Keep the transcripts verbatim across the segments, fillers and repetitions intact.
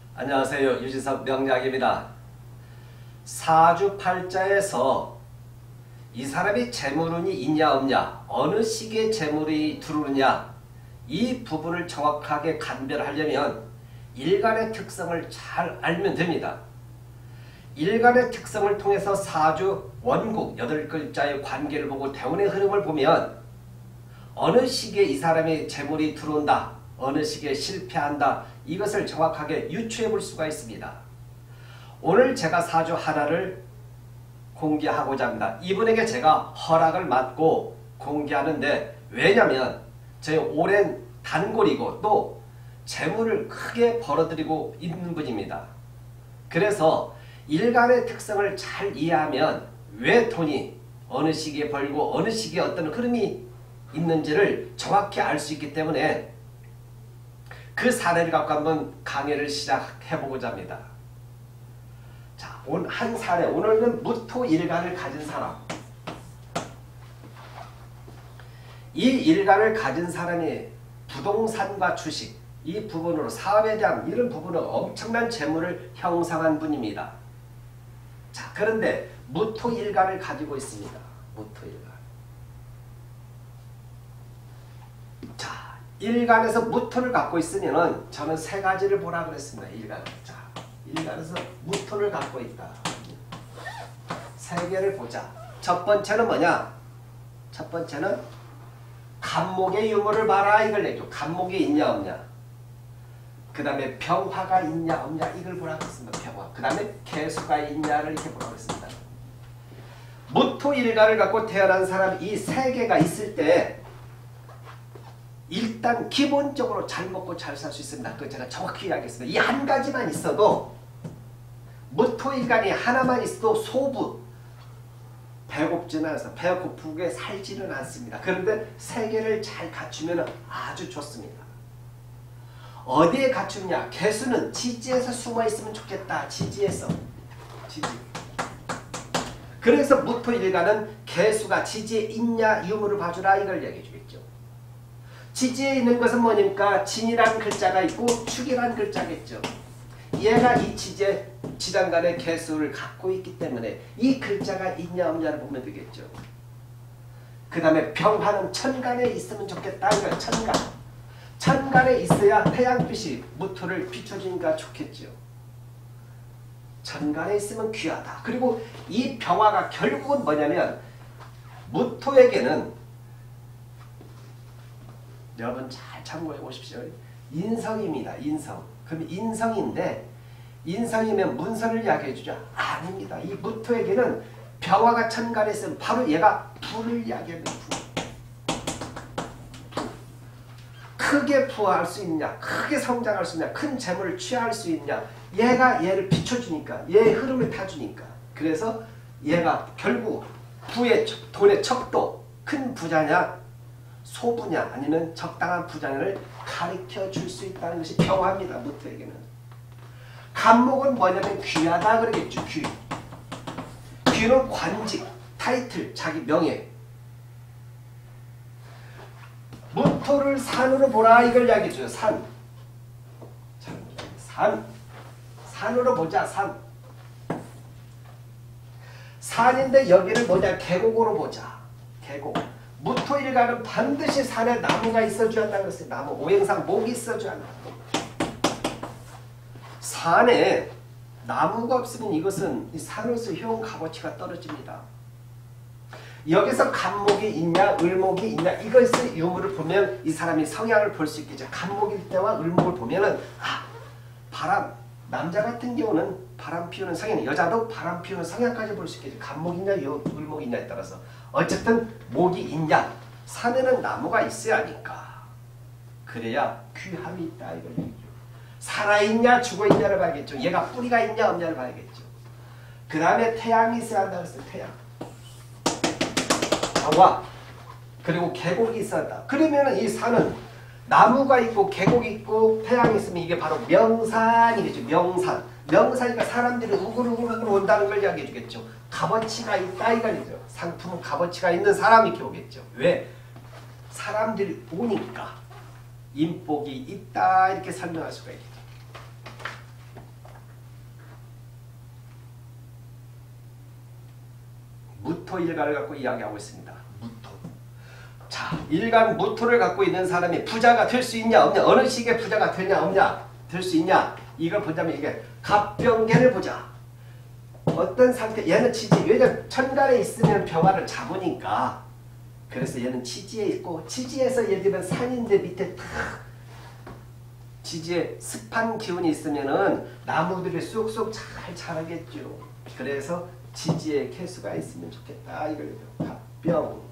안녕하세요. 유지석 명약입니다. 사주팔자에서 이 사람이 재물운이 있냐 없냐, 어느 시기에 재물이 들어오느냐, 이 부분을 정확하게 간별하려면 일간의 특성을 잘 알면 됩니다. 일간의 특성을 통해서 사주 원국 여덟 글자의 관계를 보고 대운의 흐름을 보면 어느 시기에 이 사람이 재물이 들어온다, 어느 시기에 실패한다, 이것을 정확하게 유추해 볼 수가 있습니다. 오늘 제가 사주 하나를 공개하고자 합니다. 이분에게 제가 허락을 받고 공개하는데, 왜냐하면 저희 오랜 단골이고 또 재물을 크게 벌어들이고 있는 분입니다. 그래서 일간의 특성을 잘 이해하면 왜 돈이 어느 시기에 벌고 어느 시기에 어떤 흐름이 있는지를 정확히 알 수 있기 때문에 그 사례를 갖고 한번 강의를 시작해보고자 합니다. 자, 오늘 한 사례, 오늘은 무토일간을 가진 사람. 이 일간을 가진 사람이 부동산과 주식, 이 부분으로 사업에 대한 이런 부분으로 엄청난 재물을 형성한 분입니다. 자, 그런데 무토일간을 가지고 있습니다. 무토일간. 자, 일간에서 무토를 갖고 있으면은 저는 세 가지를 보라 그랬습니다. 일간. 자, 일간에서 무토를 갖고 있다. 세 개를 보자. 첫 번째는 뭐냐? 첫 번째는 간목의 유무를 봐라, 이걸 얘기죠. 간목이 있냐 없냐. 그 다음에 병화가 있냐 없냐, 이걸 보라 그랬습니다. 병화. 그 다음에 개수가 있냐를 이렇게 보라 그랬습니다. 무토일간을 갖고 태어난 사람 이 세 개가 있을 때 일단 기본적으로 잘 먹고 잘 살 수 있습니다. 그거 제가 정확히 이야기했습니다. 이 한 가지만 있어도, 무토일간이 하나만 있어도 소부, 배고프지는 않아서 배고프게 살지는 않습니다. 그런데 세 개를 잘 갖추면 아주 좋습니다. 어디에 갖추냐? 개수는 지지에서 숨어 있으면 좋겠다. 지지에서. 지지. 그래서 무토일간은 개수가 지지에 있냐 유무를 봐주라, 이걸 얘기해 주겠죠. 지지에 있는 것은 뭐니까 진이라는 글자가 있고 축이라는 글자겠죠. 얘가 이 지지에 지장간의 개수를 갖고 있기 때문에 이 글자가 있냐 없냐를 보면 되겠죠. 그 다음에 병화는 천간에 있으면 좋겠다. 이거 천간. 천간에 있어야 태양빛이 무토를 비춰주니까 좋겠죠. 천간에 있으면 귀하다. 그리고 이 병화가 결국은 뭐냐면 무토에게는, 여러분 잘 참고해 보십시오. 인성입니다. 인성. 그럼 인성인데, 인성이면 문서를 이야기해 주죠? 아닙니다. 이 무토에게는 병화가 천간에 있으면 바로 얘가 부를 이야기합니다. 부. 부. 크게 부할 수 있냐, 크게 성장할 수 있냐, 큰 재물을 취할 수 있냐, 얘가 얘를 비춰주니까, 얘의 흐름을 타주니까. 그래서 얘가 결국 부의 돈의 척도, 큰 부자냐 소부냐 아니면 적당한 부자냐를 가르쳐 줄 수 있다는 것이 병화입니다. 무토에게는. 간목은 뭐냐면 귀하다 그러겠죠. 귀. 귀는 관직, 타이틀, 자기 명예. 무토를 산으로 보라, 이걸 이야기해줘요. 산. 산. 산으로 보자. 산. 산인데 여기를 뭐냐? 계곡으로 보자. 계곡. 무토일간은 반드시 산에 나무가 있어줘야 한다는 것을, 나무, 오행상 목이 있어줘야 한다. 산에 나무가 없으면 이것은 이 산으로서 효용 값어치가 떨어집니다. 여기서 간목이 있냐 을목이 있냐, 이것의 유무를 보면 이 사람이 성향을 볼 수 있겠죠. 간목일 때와 을목을 보면은 아, 바람, 남자 같은 경우는 바람 피우는 성향, 여자도 바람 피우는 성향까지 볼 수 있겠죠. 간목이냐 을목이 있냐에 따라서. 어쨌든 목이 있냐, 산에는 나무가 있어야 하니까, 그래야 귀함이 있다, 이걸 얘기죠. 살아있냐 죽어있냐를 봐야겠죠. 얘가 뿌리가 있냐 없냐를 봐야겠죠. 그 다음에 태양이 있어야 한다고 했어요. 태양. 와, 그리고 계곡이 있어야 한다. 그러면 이 산은 나무가 있고 계곡이 있고 태양이 있으면 이게 바로 명산이겠죠. 명산. 명산이니까 사람들이 우글우글우글 온다는 걸 이야기해 주겠죠. 값어치가 있다, 이거죠. 상품은 값어치가 있는 사람이 이렇게 오겠죠. 왜? 사람들이 오니까 인복이 있다, 이렇게 설명할 수가 있겠죠. 무토 일간을 갖고 이야기하고 있습니다. 무토. 자, 일간 무토를 갖고 있는 사람이 부자가 될 수 있냐 없냐, 어느 시기에 부자가 되냐 없냐, 될 수 있냐, 이걸 보자면 이게 갑병계를 보자. 어떤 상태, 얘는 치지, 왜냐면 천간에 있으면 병화를 잡으니까. 그래서 얘는 치지에 있고, 치지에서 예를 들면 산인데 밑에 탁 지지에 습한 기운이 있으면은 나무들이 쑥쑥 잘 자라겠죠. 그래서 지지에 개수가 있으면 좋겠다. 이걸 갑병.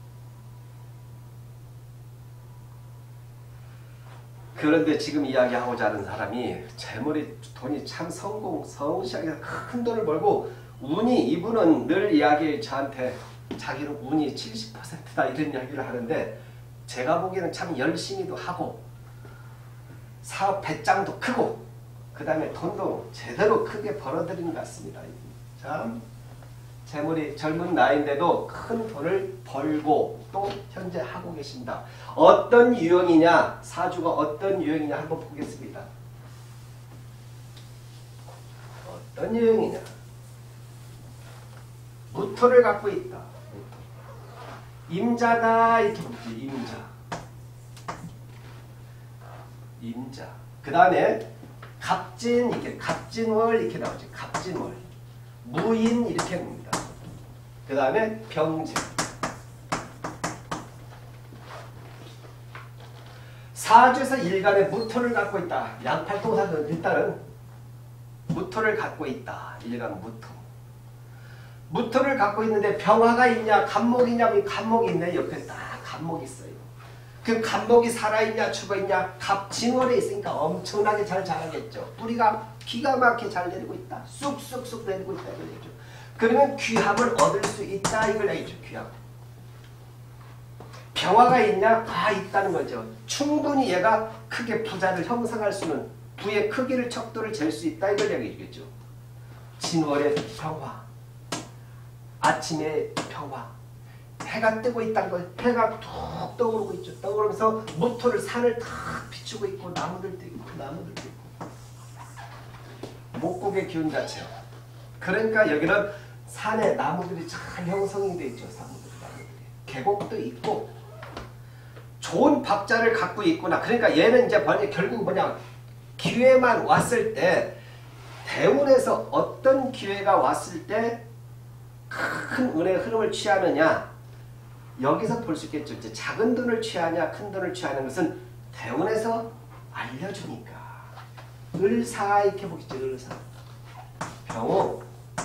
그런데 지금 이야기하고자 하는 사람이 재물이, 돈이 참 성공, 성시하게 큰 돈을 벌고 운이, 이분은 늘 이야기 저한테 자기는 운이 칠십 퍼센트다 이런 이야기를 하는데, 제가 보기에는 참 열심히도 하고 사업 배짱도 크고 그 다음에 돈도 제대로 크게 벌어들이는 것 같습니다. 참 재물이 젊은 나이인데도 큰 돈을 벌고 또 현재 하고 계십니다. 어떤 유형이냐, 사주가 어떤 유형이냐 한번 보겠습니다. 어떤 유형이냐. 무토를 갖고 있다. 임자다 이렇게 보죠. 임자. 임자. 그 다음에 갑진, 이렇게 갑진월 이렇게 나오죠. 갑진월. 무인 이렇게 봅니다. 그 다음에 병재. 사주에서 일간에 무토를 갖고 있다. 양팔동사는 일단은 무토를 갖고 있다. 일간 무토. 무토를 갖고 있는데 병화가 있냐, 간목이냐, 간목이 있네. 옆에 딱 간목이 있어요. 그 간목이 살아있냐 죽어있냐, 갑진월에 있으니까 엄청나게 잘 자라겠죠. 뿌리가 기가 막히게 잘 내리고 있다. 쑥쑥쑥 내리고 있다. 이걸 얘기죠. 그러면 귀함을 얻을 수 있다. 이걸 얘기죠. 귀함. 병화가 있냐? 다 있다는 거죠. 충분히 얘가 크게 부자를 형성할 수는, 부의 크기를, 척도를 잴 수 있다. 이걸 얘기해 주겠죠. 진월의 병화. 아침에 병화. 해가 뜨고 있다는 거, 해가 툭 떠오르고 있죠. 떠오르면서 무토를, 산을 탁 비추고 있고, 나무들도 있고, 나무들도 있고. 목국의 기운 자체요. 그러니까 여기는 산에 나무들이 잘 형성이 되어 있죠. 나무들이, 나무들이. 계곡도 있고, 좋은 박자를 갖고 있구나. 그러니까 얘는 이제 결국 뭐냐, 기회만 왔을 때, 대운에서 어떤 기회가 왔을 때 큰 은혜의 흐름을 취하느냐, 여기서 볼 수 있겠죠. 이제 작은 돈을 취하냐 큰 돈을 취하는 것은 대운에서 알려주니까. 을사 이렇게 보겠죠. 을사. 병호,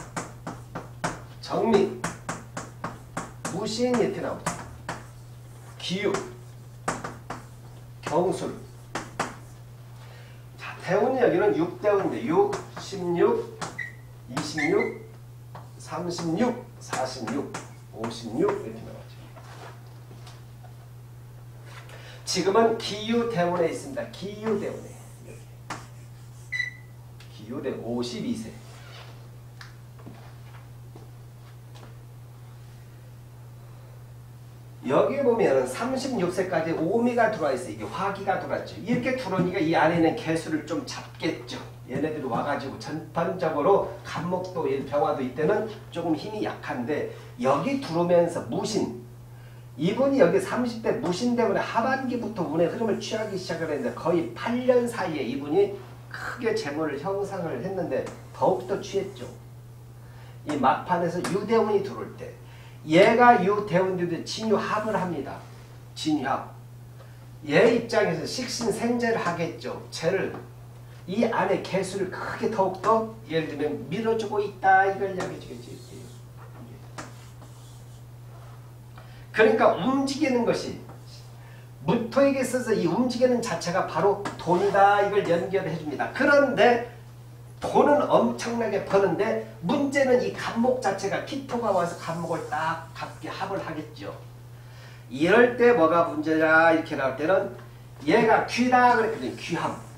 정미, 무신 이렇게 나오죠. 기유, 경술. 자, 대운이 여기는 육 대운인데 육, 십육, 이십육, 삼십육, 사십육, 오십육 이렇게 나와요. 지금은 기유대운에 있습니다. 기유대운에. 기유대운 오십이 세. 여기 보면 삼십육 세까지 오미가 들어와 있어요. 이게 화기가 들어왔죠. 이렇게 들어오니까 이 안에는 개수를 좀 잡겠죠. 얘네들이 와가지고 전반적으로 간목도 병화도 이때는 조금 힘이 약한데, 여기 들어오면서 무신, 이분이 여기 삼십 대 무신 때문에 하반기부터 운의 흐름을 취하기 시작을 했는데, 거의 팔 년 사이에 이분이 크게 재물을 형성을 했는데 더욱더 취했죠. 이 막판에서 유대운이 들어올 때, 얘가 유대운들도 진유합을 합니다. 진유합. 얘 입장에서 식신생재를 하겠죠. 재를, 이 안에 개수를 크게 더욱더 예를 들면 밀어주고 있다. 이걸 이야기해 주겠죠. 그러니까 움직이는 것이, 무토에게 있어서 이 움직이는 자체가 바로 돈이다. 이걸 연결해 줍니다. 그런데 돈은 엄청나게 버는데 문제는 이 간목 자체가 기토가 와서 간목을 딱 갖게 합을 하겠죠. 이럴 때 뭐가 문제냐 이렇게 나올 때는, 얘가 귀다 그랬거든요. 귀함.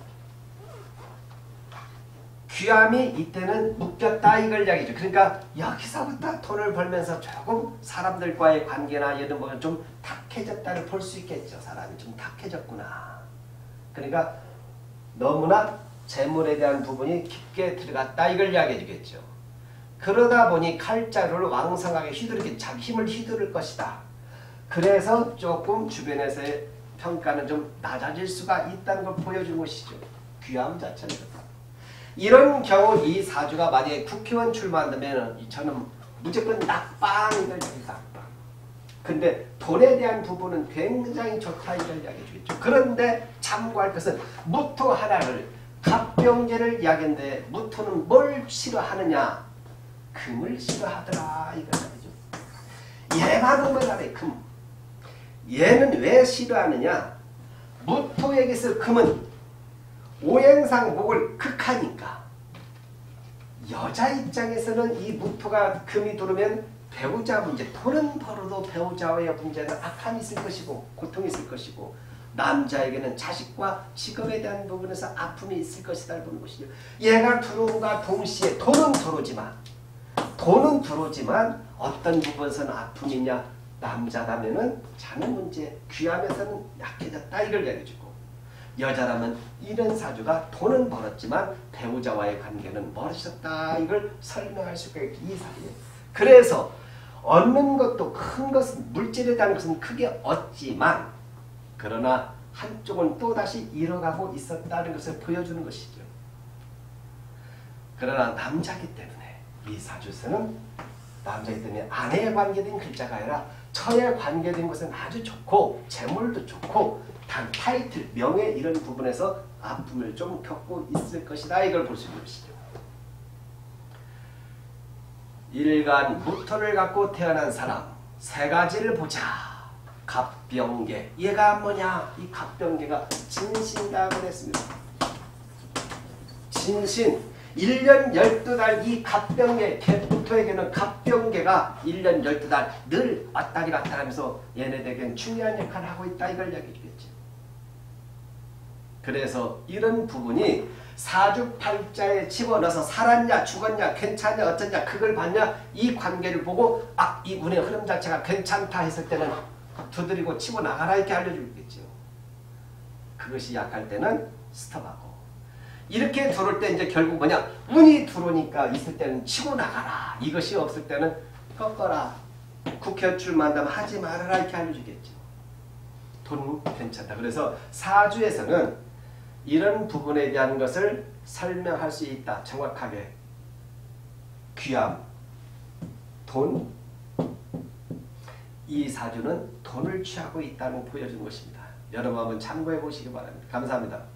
귀함이 이때는 묶였다 이걸 이야기죠. 그러니까 여기서부터 돈을 벌면서 조금 사람들과의 관계나 이런 뭐 좀 탁해졌다를 볼 수 있겠죠. 사람이 좀 탁해졌구나. 그러니까 너무나 재물에 대한 부분이 깊게 들어갔다 이걸 이야기해 주겠죠. 그러다 보니 칼자루를 왕성하게 휘두르게 자기 힘을 휘두를 것이다. 그래서 조금 주변에서의 평가는 좀 낮아질 수가 있다는 걸 보여준 것이죠. 귀함 자체는 그렇다. 이런 경우 이 사주가 만약에 국회의원 출마한다면 저는 무조건 낙방이걸 여기다. 근데 돈에 대한 부분은 굉장히 좋다 이걸 이야기해 주겠죠. 그런데 참고할 것은 무토 하나를 갑병제를 이야기했는데 무토는 뭘 싫어하느냐? 금을 싫어하더라 이걸 말이죠. 얘가 금을 하래 금. 얘는 왜 싫어하느냐? 무토에게서 금은 오행상 목을 극하니까 여자 입장에서는 이 무토가 금이 들어오면 배우자 문제, 돈은 벌어도 배우자와의 문제는 악함이 있을 것이고 고통이 있을 것이고 남자에게는 자식과 직업에 대한 부분에서 아픔이 있을 것이다 보는 것이죠. 얘가 들어옴과 동시에 돈은 들어오지만 돈은 들어오지만 어떤 부분에서는 아픔이냐 남자라면은 자는 문제, 귀함에서는 약해졌다 이걸 얘기해주고 여자라면 이런 사주가 돈은 벌었지만 배우자와의 관계는 멀어졌다 이걸 설명할 수가 있죠. 이 사주에. 그래서 얻는 것도 큰 것은 물질에 대한 것은 크게 얻지만 그러나 한쪽은 또다시 잃어가고 있었다는 것을 보여주는 것이죠. 그러나 남자기 때문에 이 사주에서는 남자이기 때문에 아내에 관계된 글자가 아니라 처에 관계된 것은 아주 좋고 재물도 좋고 단 타이틀, 명예 이런 부분에서 아픔을 좀 겪고 있을 것이다 이걸 볼 수 있는 것이죠. 일간 무토를 갖고 태어난 사람 세 가지를 보자. 갑병계. 얘가 뭐냐? 이 갑병계가 진신이라고 했습니다. 진신. 일 년 열두 달 이 갑병계, 무토에게는 갑병계가 일 년 열두 달 늘 왔다리 갔다 하면서 얘네들에게는 중요한 역할을 하고 있다 이걸 이야기해 주겠죠. 그래서 이런 부분이 사주팔자에 집어넣어서 살았냐 죽었냐 괜찮냐 어쩌냐 그걸 봤냐 이 관계를 보고 아, 이 운의 흐름 자체가 괜찮다 했을 때는 두드리고 치고 나가라 이렇게 알려주겠죠. 그것이 약할 때는 스톱하고 이렇게 들어올 때 이제 결국 뭐냐 운이 들어오니까 있을 때는 치고 나가라 이것이 없을 때는 꺾어라 국회 출마한다면 하지 말아라 이렇게 알려주겠죠. 돈 괜찮다. 그래서 사주에서는 이런 부분에 대한 것을 설명할 수 있다. 정확하게. 귀함, 돈, 이 사주는 돈을 취하고 있다는 보여준 것입니다. 여러분 한번 참고해 보시기 바랍니다. 감사합니다.